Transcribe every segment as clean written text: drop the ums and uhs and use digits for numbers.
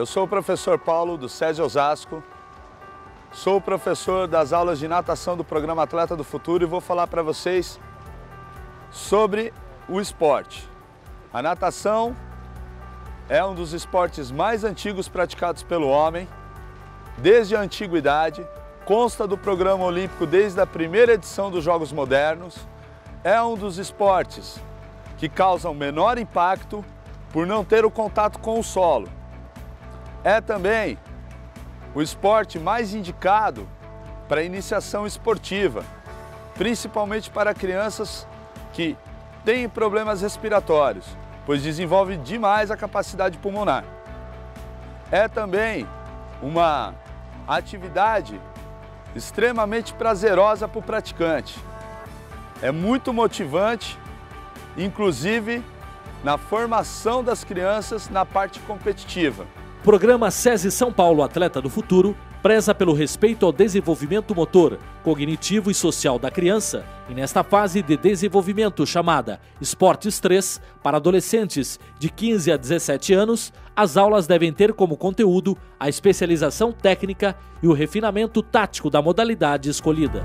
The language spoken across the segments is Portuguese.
Eu sou o professor Paulo, do SESI Osasco. Sou o professor das aulas de natação do programa Atleta do Futuro e vou falar para vocês sobre o esporte. A natação é um dos esportes mais antigos praticados pelo homem, desde a antiguidade, consta do programa olímpico desde a primeira edição dos Jogos Modernos, é um dos esportes que causam menor impacto por não ter o contato com o solo. É também o esporte mais indicado para iniciação esportiva, principalmente para crianças que têm problemas respiratórios, pois desenvolve demais a capacidade pulmonar. É também uma atividade extremamente prazerosa para o praticante. É muito motivante, inclusive na formação das crianças na parte competitiva. O programa SESI São Paulo Atleta do Futuro preza pelo respeito ao desenvolvimento motor, cognitivo e social da criança e nesta fase de desenvolvimento chamada Esportes 3, para adolescentes de 15 a 17 anos, as aulas devem ter como conteúdo a especialização técnica e o refinamento tático da modalidade escolhida.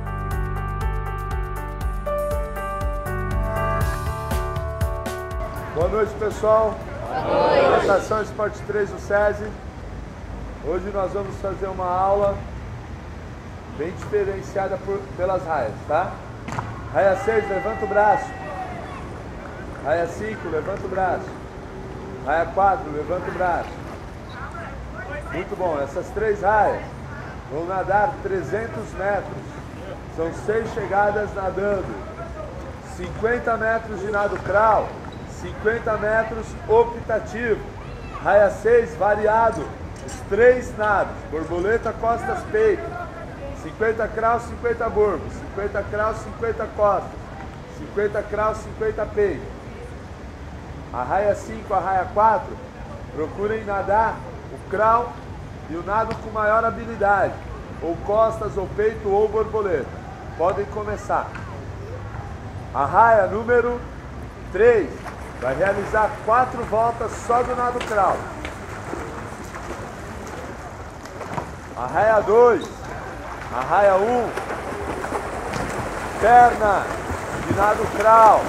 Boa noite, pessoal. Boa noite. Natação Esporte 3 do SESI. Hoje nós vamos fazer uma aula bem diferenciada pelas raias, tá? Raia 6, levanta o braço. Raia 5, levanta o braço. Raia 4, levanta o braço. Muito bom, essas 3 raias vão nadar 300 metros. São 6 chegadas nadando. 50 metros de nado crawl. 50 metros optativo, raia 6 variado, os 3 nados, borboleta, costas, peito, 50 crawl, 50 borbo, 50 crawl, 50 costas, 50 crawl, 50 peito. A raia 5, a raia 4, procurem nadar o crawl e o nado com maior habilidade, ou costas, ou peito, ou borboleta. Podem começar. A raia número 3, vai realizar 4 voltas só do nado crawl. A raia 2, a raia 1, perna de nado crawl.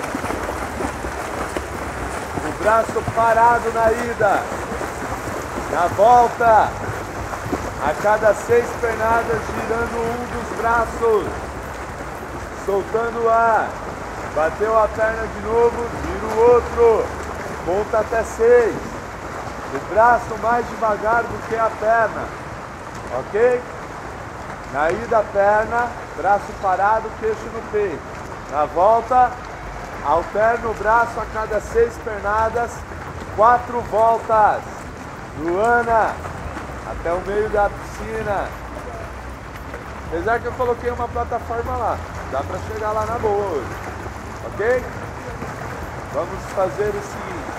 O braço parado na ida. Na volta, a cada 6 pernadas, girando um dos braços. Soltando o ar. Bateu a perna de novo, gira o outro, conta até 6. O braço mais devagar do que a perna, ok? Na ida, perna, braço parado, queixo no peito. Na volta, alterna o braço a cada 6 pernadas, 4 voltas. Luana, até o meio da piscina. Apesar que eu coloquei uma plataforma lá, dá para chegar lá na boa hoje. Ok? Vamos fazer o seguinte.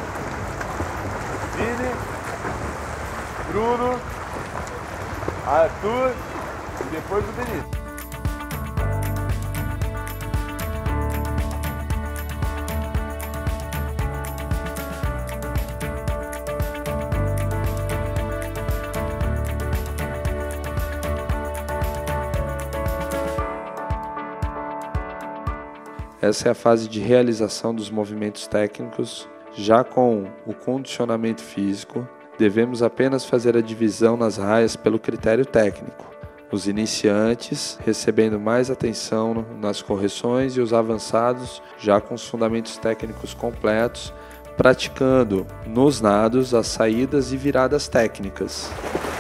Vini, Bruno, Arthur e depois o Vinícius. Essa é a fase de realização dos movimentos técnicos. Já com o condicionamento físico, devemos apenas fazer a divisão nas raias pelo critério técnico. Os iniciantes recebendo mais atenção nas correções e os avançados já com os fundamentos técnicos completos, praticando nos nados as saídas e viradas técnicas.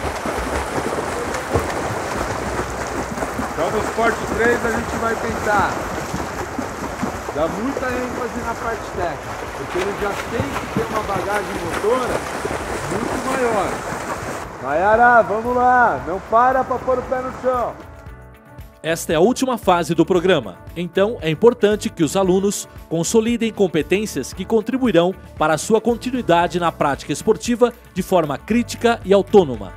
Então no Esporte 3 a gente vai tentar dá muita ênfase na parte técnica, porque ele já tem que ter uma bagagem motora muito maior. Nayara, vamos lá, não para pôr o pé no chão. Esta é a última fase do programa, então é importante que os alunos consolidem competências que contribuirão para a sua continuidade na prática esportiva de forma crítica e autônoma.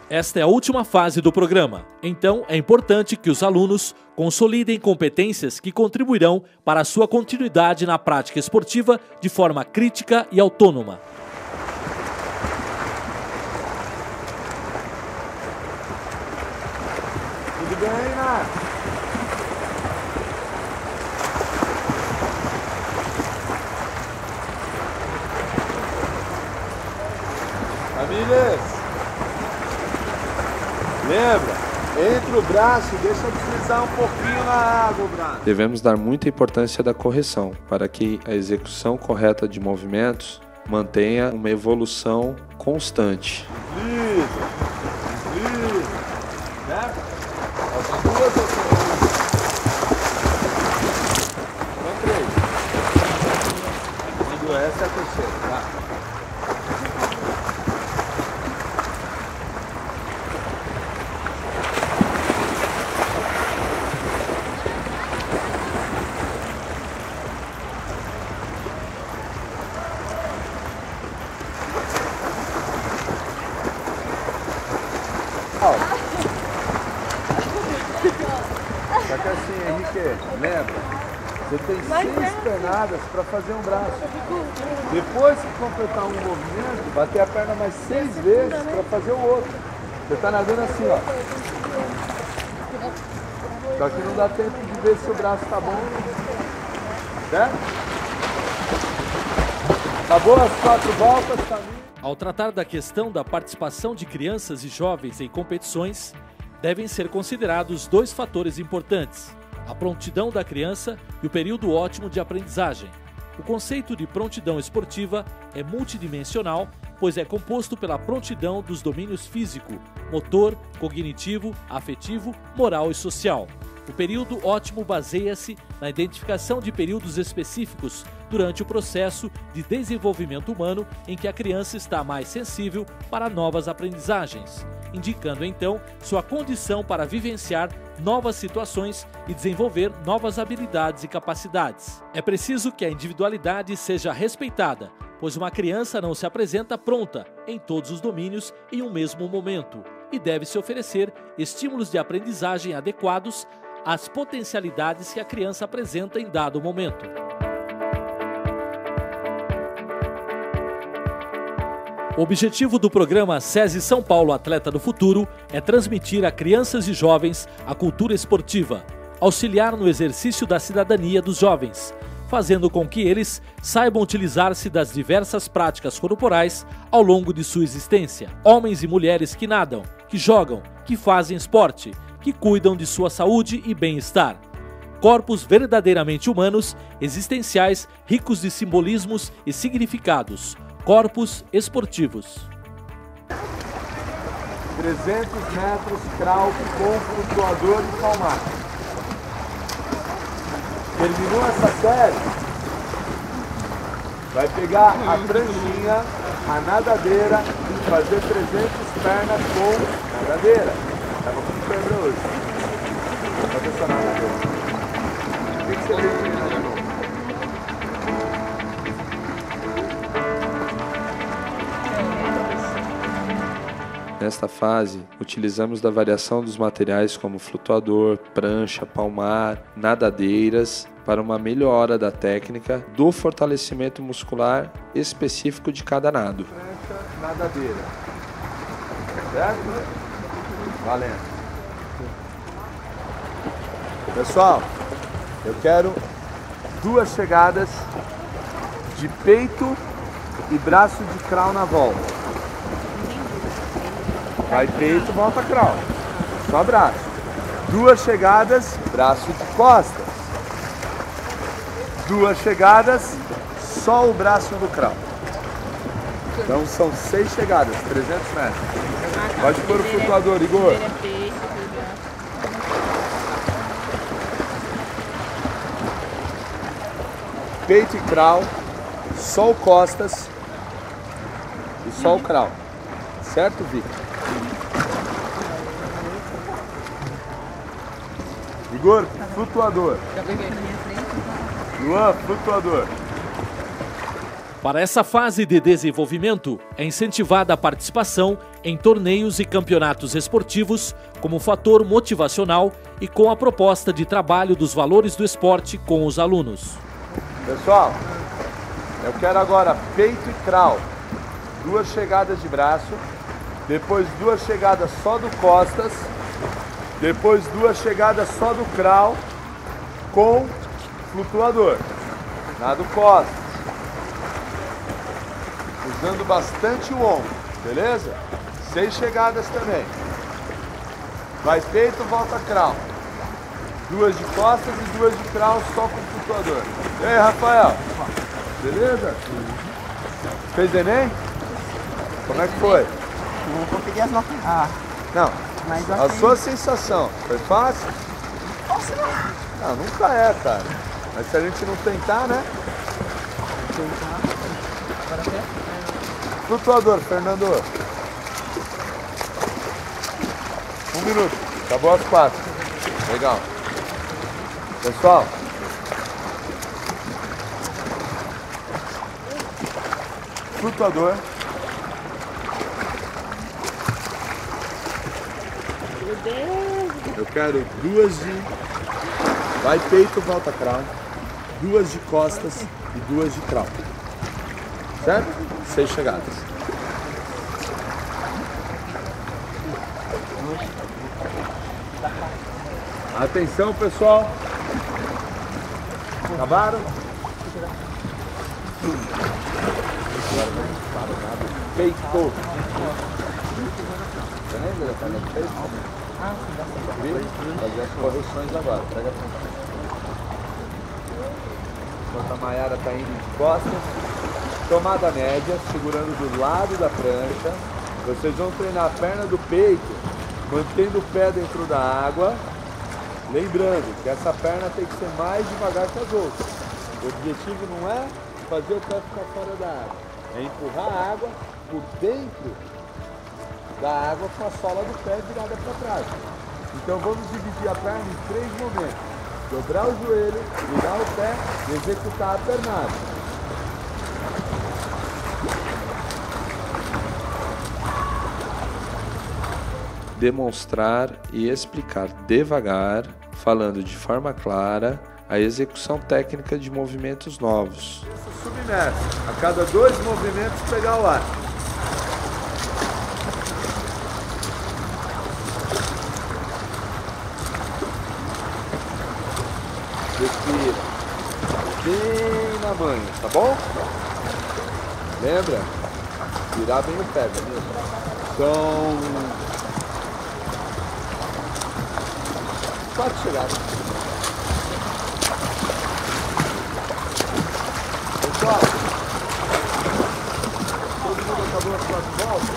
Esta é a última fase do programa, então é importante que os alunos consolidem competências que contribuirão para a sua continuidade na prática esportiva de forma crítica e autônoma. Tudo bem, Nath? Famílias, lembra, entre o braço, deixa deslizar um pouquinho na água o braço. Devemos dar muita importância da correção para que a execução correta de movimentos mantenha uma evolução constante. Desliza, certo? Faltam 2 ou 3? São 3. Essa é a terceira, tá? Só que assim, Henrique, lembra? Você tem 6 pernadas para fazer um braço. Depois que completar um movimento, bater a perna mais 6 vezes para fazer o outro. Você está nadando assim, ó. Só que não dá tempo de ver se o braço está bom. Certo? Acabou as 4 voltas, caminho. Ao tratar da questão da participação de crianças e jovens em competições, devem ser considerados 2 fatores importantes: a prontidão da criança e o período ótimo de aprendizagem. O conceito de prontidão esportiva é multidimensional, pois é composto pela prontidão dos domínios físico, motor, cognitivo, afetivo, moral e social. O período ótimo baseia-se na identificação de períodos específicos durante o processo de desenvolvimento humano em que a criança está mais sensível para novas aprendizagens, indicando então sua condição para vivenciar novas situações e desenvolver novas habilidades e capacidades. É preciso que a individualidade seja respeitada, pois uma criança não se apresenta pronta em todos os domínios em um mesmo momento e deve-se oferecer estímulos de aprendizagem adequados às potencialidades que a criança apresenta em dado momento. O objetivo do programa SESI São Paulo Atleta do Futuro é transmitir a crianças e jovens a cultura esportiva, auxiliar no exercício da cidadania dos jovens, fazendo com que eles saibam utilizar-se das diversas práticas corporais ao longo de sua existência. Homens e mulheres que nadam, que jogam, que fazem esporte, que cuidam de sua saúde e bem-estar. Corpos verdadeiramente humanos, existenciais, ricos de simbolismos e significados. Corpos esportivos. 300 metros crawl com flutuador e palmar. Terminou essa série, vai pegar a pranchinha, a nadadeira e fazer 300 pernas com nadadeira. Tava com febre hoje. Vou fazer essa nadadeira. O que você tem que ir de novo? Nesta fase, utilizamos da variação dos materiais como flutuador, prancha, palmar, nadadeiras, para uma melhora da técnica do fortalecimento muscular específico de cada nado. Prancha, nadadeira. Certo? Valendo. Pessoal, eu quero 2 chegadas de peito e braço de crawl na volta. Vai peito, volta crawl. Só braço. 2 chegadas, braço de costas. 2 chegadas, só o braço do crawl. Então são 6 chegadas, 300 metros. Pode pôr o flutuador, Igor. Peito e crawl, só o costas e só o crawl. Certo, Vitor? Igor, flutuador. Luan, flutuador. Para essa fase de desenvolvimento, é incentivada a participação em torneios e campeonatos esportivos como fator motivacional e com a proposta de trabalho dos valores do esporte com os alunos. Pessoal, eu quero agora peito e crawl, 2 chegadas de braço, depois 2 chegadas só do costas, depois 2 chegadas só do crawl com flutuador, nado costas. Usando bastante o ombro, beleza? 6 chegadas também. Vai peito, volta crawl. 2 de costas e 2 de crawl só com flutuador. E aí, Rafael? Beleza? Fez Enem? Como é que foi? Não consegui as notas. Não, Mas a sua sensação, foi fácil? Fácil não. Não, nunca é, cara. Mas se a gente não tentar, né? Agora até. Flutuador, Fernando. 1 minuto. Acabou as 4. Legal. Pessoal. Flutuador. Meu Deus. Eu quero 2 de... Vai peito, volta crawl. 2 de costas e 2 de crawl. Certo? 6 chegadas. Atenção, pessoal. Acabaram? Peito. Você lembra da perna de peito? Fazer as correções agora. Prega atenção. Enquanto a Mayara está indo de costas. Tomada média, segurando do lado da prancha. Vocês vão treinar a perna do peito, mantendo o pé dentro da água. Lembrando que essa perna tem que ser mais devagar que as outras. O objetivo não é fazer o pé ficar fora da água, é empurrar a água por dentro da água com a sola do pé virada para trás. Então vamos dividir a perna em 3 momentos. Dobrar o joelho, virar o pé e executar a pernada. Demonstrar e explicar devagar, falando de forma clara, a execução técnica de movimentos novos. Submerso. A cada 2 movimentos pegar o ar. Respira. Bem na manha, tá bom? Lembra? Virar bem o pé, beleza? Então... 4 chegadas. Pessoal, todo mundo acabou as 4 voltas?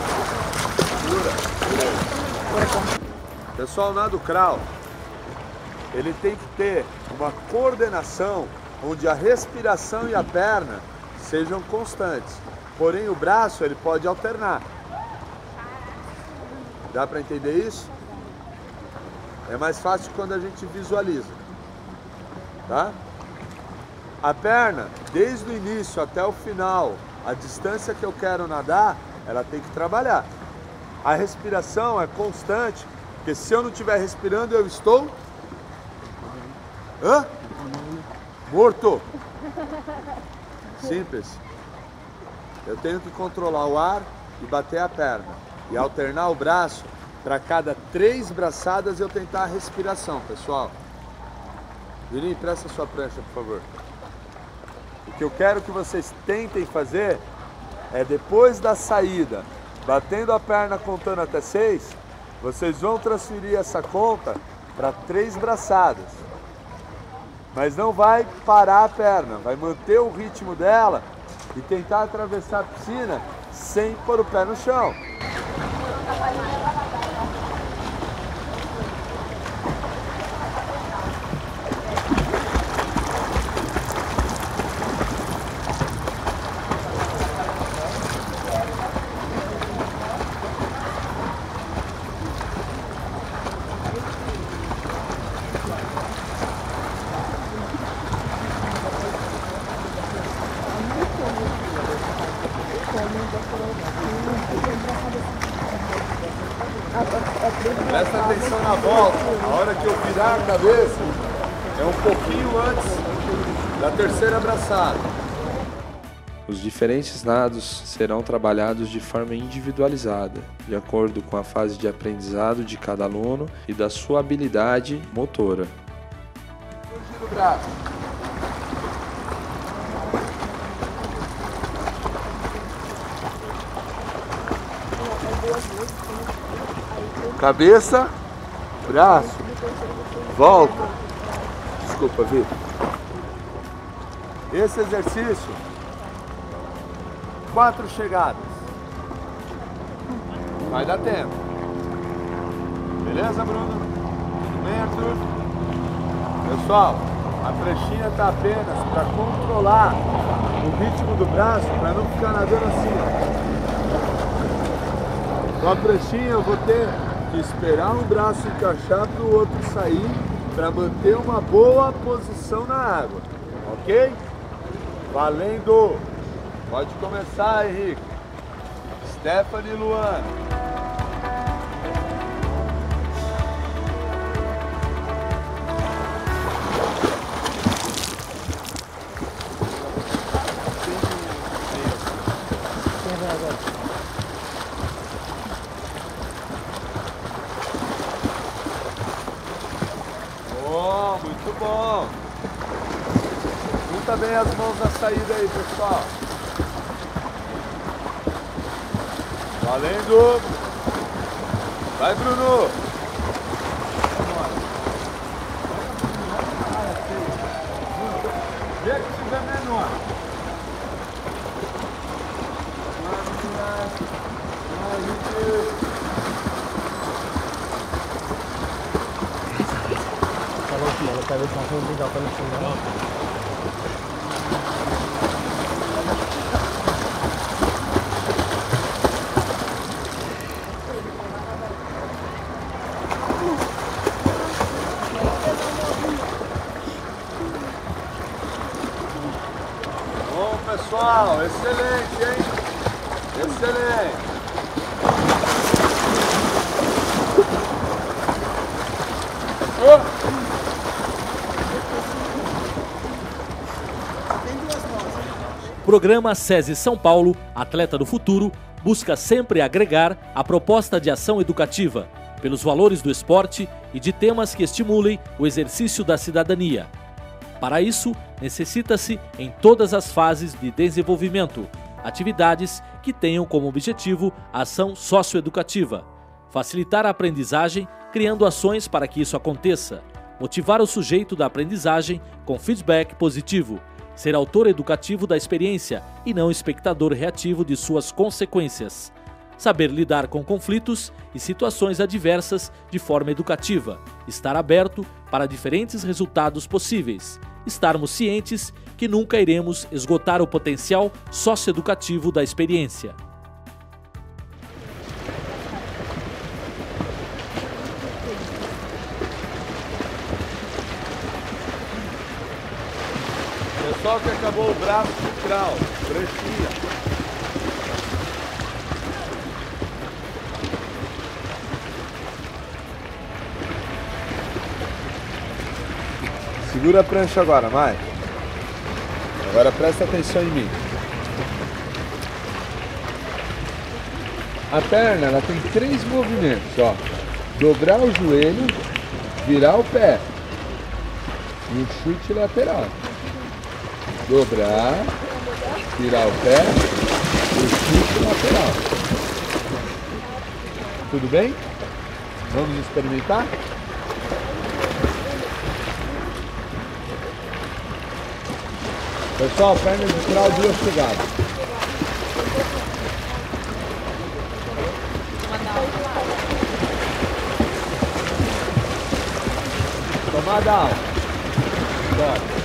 Segura. Pessoal, nado crawl, ele tem que ter uma coordenação onde a respiração e a perna sejam constantes. Porém, o braço ele pode alternar. Dá para entender isso? É mais fácil quando a gente visualiza, tá? A perna, desde o início até o final, a distância que eu quero nadar, ela tem que trabalhar. A respiração é constante, porque se eu não estiver respirando, eu estou... Hã? Morto. Simples. Eu tenho que controlar o ar e bater a perna. E alternar o braço. Para cada 3 braçadas eu tentar a respiração, pessoal. Juninho, presta sua prancha, por favor. O que eu quero que vocês tentem fazer é depois da saída, batendo a perna contando até 6, vocês vão transferir essa conta para 3 braçadas. Mas não vai parar a perna, vai manter o ritmo dela e tentar atravessar a piscina sem pôr o pé no chão. Presta atenção na volta. A hora que eu virar a cabeça é um pouquinho antes da terceira abraçada. Os diferentes nados serão trabalhados de forma individualizada, de acordo com a fase de aprendizado de cada aluno e da sua habilidade motora. Gira o braço. Cabeça, braço, volta. Desculpa, Vitor. Esse exercício, 4 chegadas. Vai dar tempo. Beleza, Bruno? Tudo bem, Arthur? Pessoal, a pranchinha está apenas para controlar o ritmo do braço, para não ficar nadando assim, ó. Com a pranchinha eu vou ter que esperar um braço encaixar para o outro sair, para manter uma boa posição na água, ok? Valendo! Pode começar, Henrique. Stephanie e Luana. Bom, muito bom. Junta bem as mãos na saída aí, pessoal. Valendo! Vai, Bruno! Vê que tiver menor. Falou que ela tá vendo que legal para no final. Bom, pessoal, excelente, hein? Excelente! O programa SESI São Paulo, Atleta do Futuro, busca sempre agregar a proposta de ação educativa, pelos valores do esporte e de temas que estimulem o exercício da cidadania. Para isso, necessita-se, em todas as fases de desenvolvimento, atividades que tenham como objetivo a ação socioeducativa, facilitar a aprendizagem criando ações para que isso aconteça, motivar o sujeito da aprendizagem com feedback positivo, ser autor educativo da experiência e não espectador reativo de suas consequências, saber lidar com conflitos e situações adversas de forma educativa, estar aberto para diferentes resultados possíveis, estarmos cientes que nunca iremos esgotar o potencial socioeducativo da experiência. Pessoal que acabou o braço de crawl, pranchinha. Segura a prancha agora, Mai. Agora presta atenção em mim. A perna, ela tem 3 movimentos, ó. Dobrar o joelho, virar o pé. E um chute lateral. Dobrar, virar o pé e o chute lateral. Tudo bem? Vamos experimentar? Pessoal, perna de crawl, 2 chegadas. Tomada alta. Bora.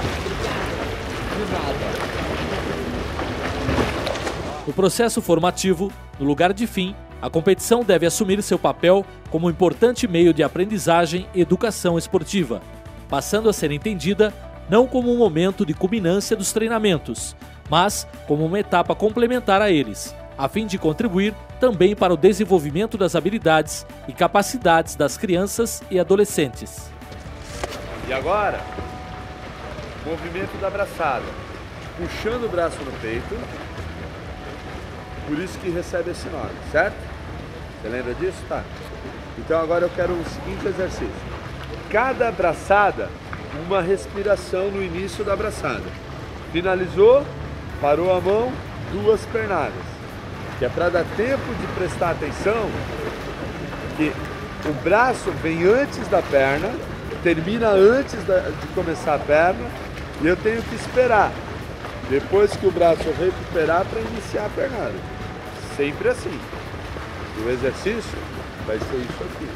No processo formativo, no lugar de fim, a competição deve assumir seu papel como um importante meio de aprendizagem e educação esportiva, passando a ser entendida não como um momento de culminância dos treinamentos, mas como uma etapa complementar a eles, a fim de contribuir também para o desenvolvimento das habilidades e capacidades das crianças e adolescentes. E agora, movimento da braçada, puxando o braço no peito, por isso que recebe esse nome, certo? Você lembra disso? Tá. Então agora eu quero o seguinte exercício. Cada braçada, uma respiração no início da braçada. Finalizou, parou a mão, 2 pernadas. Que é para dar tempo de prestar atenção que o braço vem antes da perna, termina antes de começar a perna, e eu tenho que esperar depois que o braço recuperar para iniciar a pernada. Sempre assim. E o exercício vai ser isso aqui.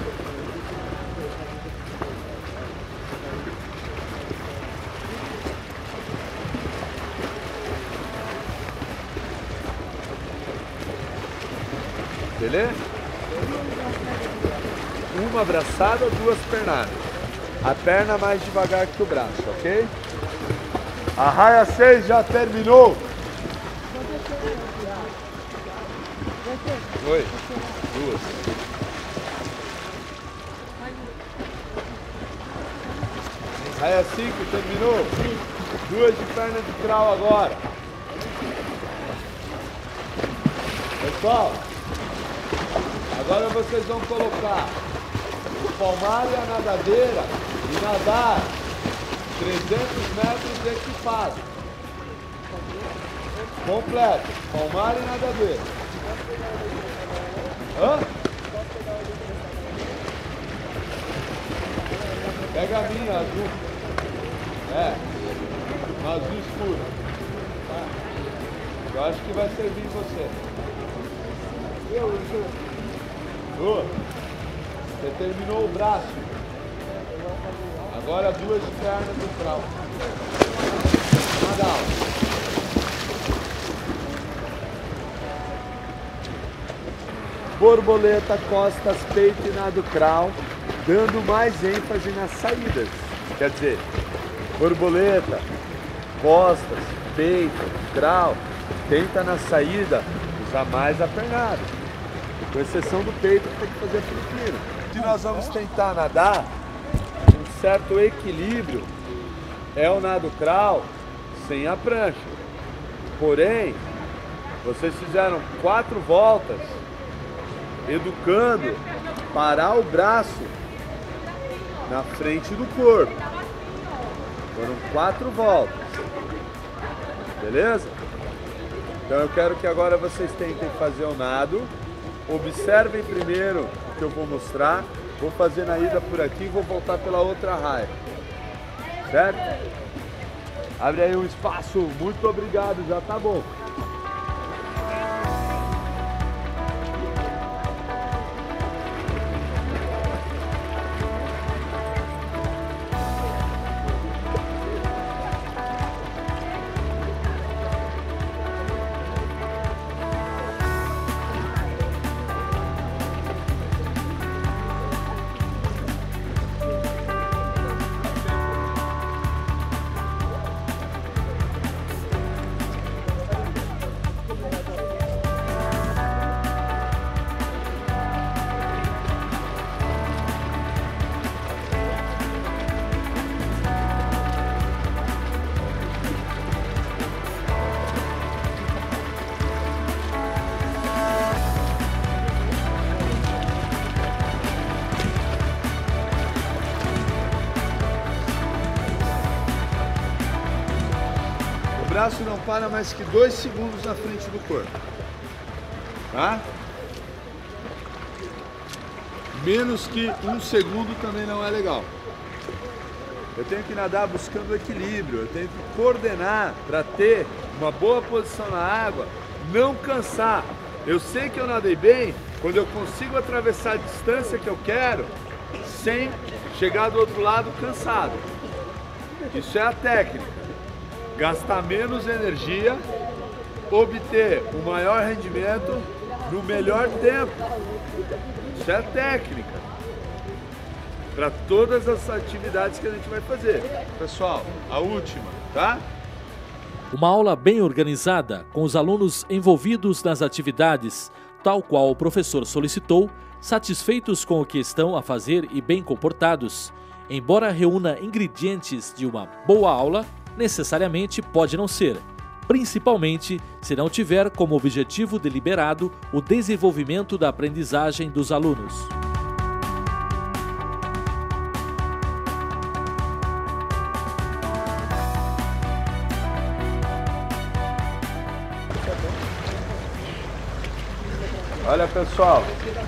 Beleza? Uma abraçada, 2 pernadas. A perna mais devagar que o braço, ok? A raia 6 já terminou. Oi. 2. Raia 5 terminou. 2 de perna de crawl agora. Pessoal, agora vocês vão colocar o palmar e a nadadeira e nadar 300 metros equipado. Completo. Palmar e nadadeira. Hã? Pega a minha, azul. Uma azul escura. Eu acho que vai servir em você. Você terminou o braço. Agora 2 pernas do crawl. Nadal. Borboleta, costas, peito e nado crawl, dando mais ênfase nas saídas. Quer dizer, borboleta, costas, peito, crawl, tenta na saída usar mais a pernada. Com exceção do peito, que tem que fazer filipino. Se nós vamos tentar nadar, um certo equilíbrio é o nado crawl sem a prancha. Porém, vocês fizeram 4 voltas, educando parar o braço na frente do corpo. Foram 4 voltas. Beleza? Então eu quero que agora vocês tentem fazer o nado. Observem primeiro o que eu vou mostrar. Vou fazer na ida por aqui e vou voltar pela outra raia. Certo? Abre aí um espaço. Muito obrigado, já tá bom. O braço não para mais que 2 segundos na frente do corpo, tá? Menos que 1 segundo também não é legal. Eu tenho que nadar buscando equilíbrio, eu tenho que coordenar para ter uma boa posição na água, não cansar. Eu sei que eu nadei bem quando eu consigo atravessar a distância que eu quero sem chegar do outro lado cansado. Isso é a técnica. Gastar menos energia, obter o maior rendimento no melhor tempo. Isso é técnica para todas as atividades que a gente vai fazer. Pessoal, a última, tá? Uma aula bem organizada, com os alunos envolvidos nas atividades, tal qual o professor solicitou, satisfeitos com o que estão a fazer e bem comportados, embora reúna ingredientes de uma boa aula, necessariamente pode não ser, principalmente se não tiver como objetivo deliberado o desenvolvimento da aprendizagem dos alunos. Olha, pessoal,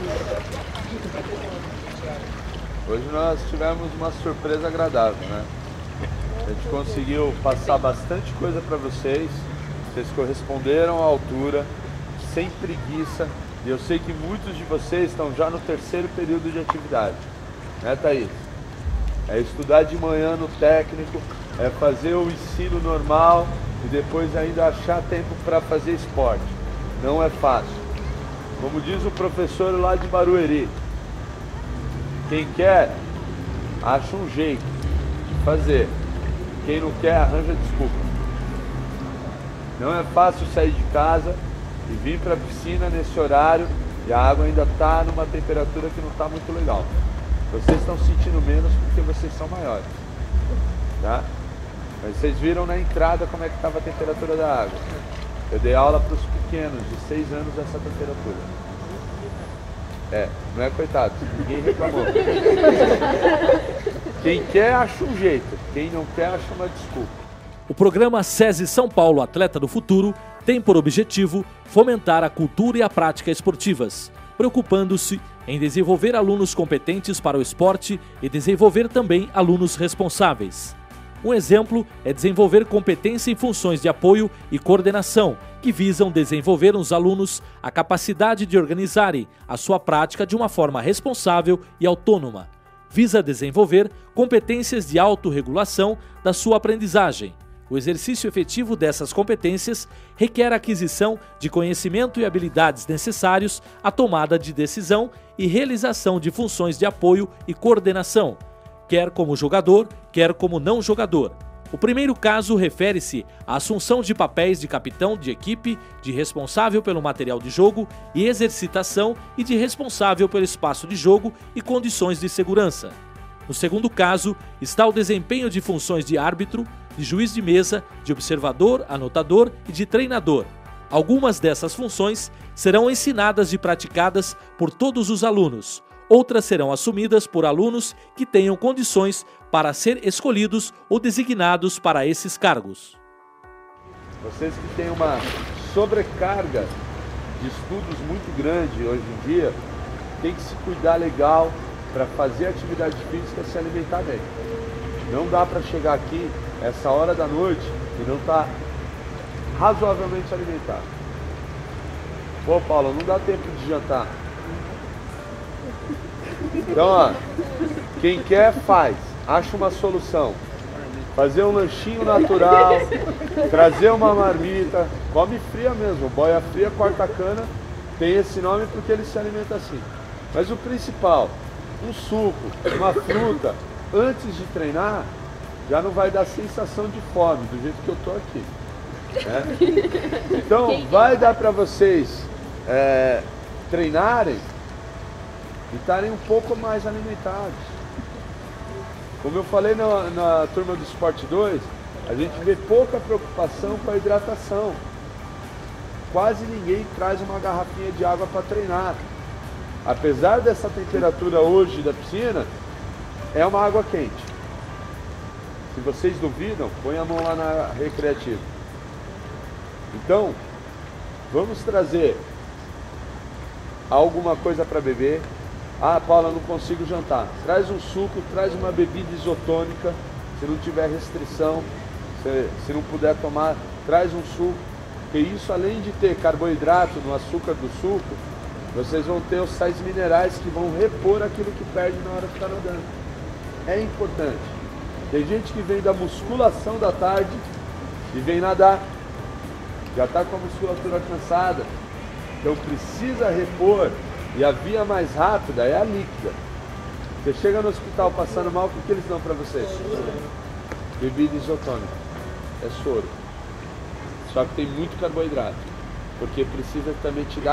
hoje nós tivemos uma surpresa agradável, né? A gente conseguiu passar bastante coisa para vocês, vocês corresponderam à altura, sem preguiça, e eu sei que muitos de vocês estão já no terceiro período de atividade, né, Thaís? É estudar de manhã no técnico, é fazer o ensino normal e depois ainda achar tempo para fazer esporte. Não é fácil. Como diz o professor lá de Barueri, quem quer, acha um jeito de fazer. Quem não quer, arranja desculpa. Não é fácil sair de casa e vir para a piscina nesse horário e a água ainda está numa temperatura que não está muito legal. Vocês estão sentindo menos porque vocês são maiores, tá? Mas vocês viram na entrada como é que estava a temperatura da água. Eu dei aula para os pequenos, de 6 anos, essa temperatura. Não é coitado, ninguém reclamou. Quem quer, acha um jeito. Quem não quer, acha uma desculpa. O programa SESI São Paulo Atleta do Futuro tem por objetivo fomentar a cultura e a prática esportivas, preocupando-se em desenvolver alunos competentes para o esporte e desenvolver também alunos responsáveis. Um exemplo é desenvolver competência em funções de apoio e coordenação, que visam desenvolver nos alunos a capacidade de organizarem a sua prática de uma forma responsável e autônoma. Visa desenvolver competências de autorregulação da sua aprendizagem. O exercício efetivo dessas competências requer a aquisição de conhecimento e habilidades necessários à tomada de decisão e realização de funções de apoio e coordenação, quer como jogador, quer como não jogador. O primeiro caso refere-se à assunção de papéis de capitão de equipe, de responsável pelo material de jogo e exercitação e de responsável pelo espaço de jogo e condições de segurança. No segundo caso, está o desempenho de funções de árbitro, de juiz de mesa, de observador, anotador e de treinador. Algumas dessas funções serão ensinadas e praticadas por todos os alunos. Outras serão assumidas por alunos que tenham condições para ser escolhidos ou designados para esses cargos. Vocês que têm uma sobrecarga de estudos muito grande hoje em dia, tem que se cuidar legal para fazer atividade física e se alimentar bem. Não dá para chegar aqui essa hora da noite e não estar razoavelmente alimentado. Pô, Paulo, não dá tempo de jantar. Então, ó, quem quer faz, acha uma solução. Fazer um lanchinho natural, trazer uma marmita, come fria mesmo, boia fria, quarta-cana, tem esse nome porque ele se alimenta assim. Mas o principal, um suco, uma fruta, antes de treinar, já não vai dar sensação de fome, do jeito que eu tô aqui, né? Então, vai dar para vocês treinarem e estarem um pouco mais alimentados. Como eu falei na turma do Esporte 2, a gente vê pouca preocupação com a hidratação. Quase ninguém traz uma garrafinha de água para treinar. Apesar dessa temperatura hoje da piscina, é uma água quente. Se vocês duvidam, põe a mão lá na recreativa. Então, vamos trazer alguma coisa para beber. Ah, Paula, eu não consigo jantar. Traz um suco, traz uma bebida isotônica. Se não tiver restrição, se não puder tomar, traz um suco. Porque isso, além de ter carboidrato no açúcar do suco, vocês vão ter os sais minerais que vão repor aquilo que perde na hora de estar nadando. É importante. Tem gente que vem da musculação da tarde e vem nadar. Já está com a musculatura cansada. Então precisa repor. E a via mais rápida é a líquida. Você chega no hospital passando mal, o que eles dão para você? Bebida isotônica. É soro. Só que tem muito carboidrato. Porque precisa também te dar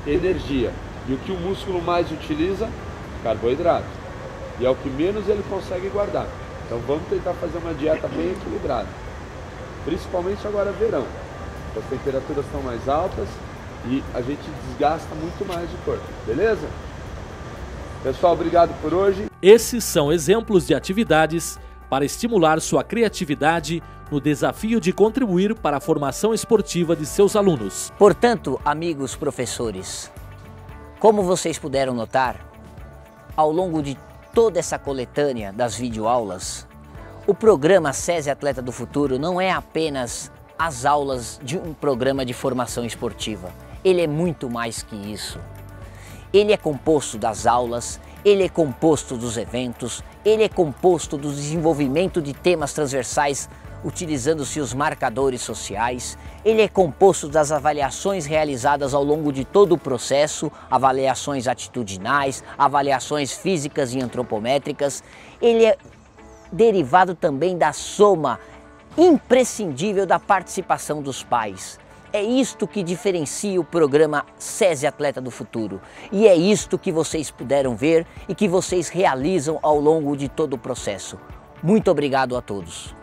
energia. E o que o músculo mais utiliza? Carboidrato. E é o que menos ele consegue guardar. Então vamos tentar fazer uma dieta bem equilibrada. Principalmente agora verão. As temperaturas estão mais altas e a gente desgasta muito mais o corpo. Beleza? Pessoal, obrigado por hoje. Esses são exemplos de atividades para estimular sua criatividade no desafio de contribuir para a formação esportiva de seus alunos. Portanto, amigos professores, como vocês puderam notar, ao longo de toda essa coletânea das videoaulas, o programa SESI Atleta do Futuro não é apenas as aulas de um programa de formação esportiva. Ele é muito mais que isso. Ele é composto das aulas, ele é composto dos eventos, ele é composto do desenvolvimento de temas transversais utilizando-se os marcadores sociais, ele é composto das avaliações realizadas ao longo de todo o processo, avaliações atitudinais, avaliações físicas e antropométricas, ele é derivado também da soma imprescindível da participação dos pais. É isto que diferencia o programa SESI Atleta do Futuro. E é isto que vocês puderam ver e que vocês realizam ao longo de todo o processo. Muito obrigado a todos.